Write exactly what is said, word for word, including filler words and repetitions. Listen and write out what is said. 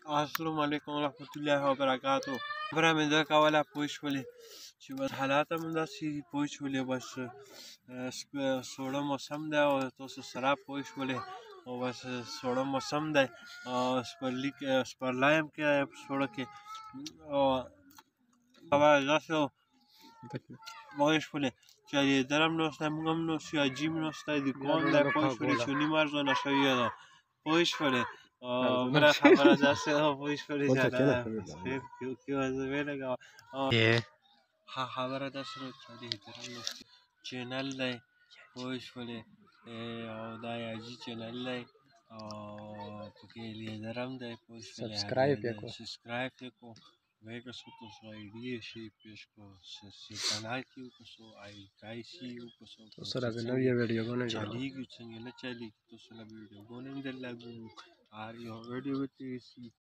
السلام علیکم ورحمت الله وبرکاتو. خبره مې دا کوله پوه شولې چې بس حالات هم داسې دي پوه شولې بس سوړه موسم دی او تاسو سره پوه شولې او بس سوړه موسم دی او سپرلي کې سپرلی هم کې په سوړه کې او هوا داسې پوه شولې چې لیدر هم نشته موږ هم نشو حاجي هم نشته دوکان دی پوه شولې چوني مرزانه شوې ده پوه شولې بله خبره داسې ده پوه شولې چې ښه خبره داسې ده چې لیدر هم نشته چینل دی پوه شولې او دا حاجي چینل دی او پکې لیدر هم دی پوه شولې سبسکرایب یې کړو वही कसो तो सो आईडी शी पेश को से canal की कसो आई गाई सी कसो तो सर अभी नवी वीडियो बने चली की चंगे न चली तो सर वीडियो बने दे लागू आ रही वीडियो में सी